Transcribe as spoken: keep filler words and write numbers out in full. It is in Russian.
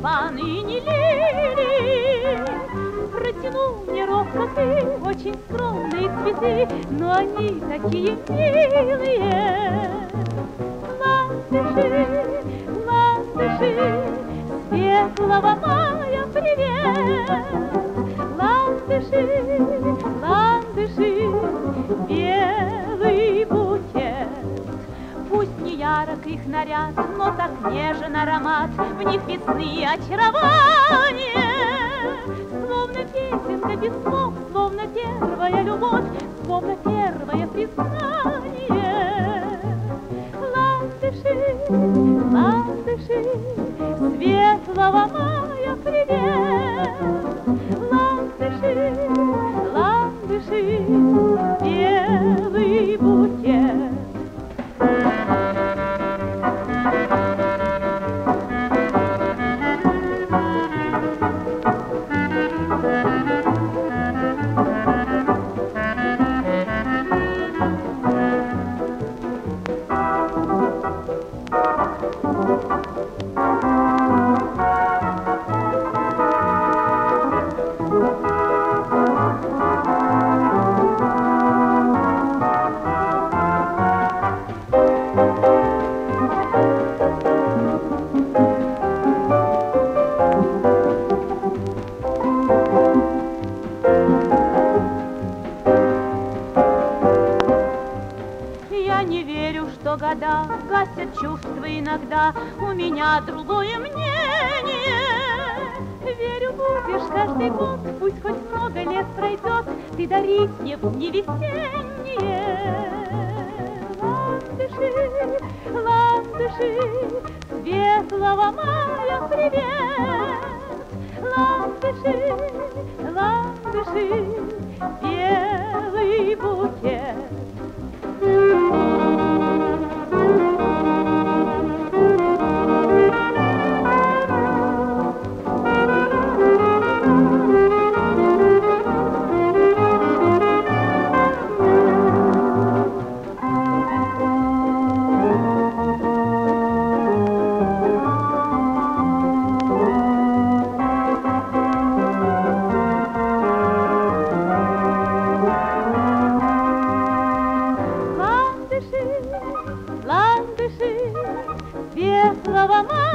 тюльпаны и не лилии. Протянул мне робко ты очень скромные цветы, но они такие милые. Ландыши, ландыши, светлого мая привет. Ландыши, ландыши, белый букет. Пусть не ярок их наряд, но так нежен аромат, в них весны очарование. Словно песенка без слов, словно первая любовь, словно первое признание. Ландыши, ландыши, светлого мая привет. Ландыши, ландыши, белый букет. Я не верю, что года гасят чувства иногда, у меня другое мнение. Верю, будешь каждый год, пусть хоть много лет пройдет, ты дарить мне в дни весенние. Ландыши, ландыши, светлого мая привет. Ландыши, ландыши, белый букет. Ландыши, светлого мая.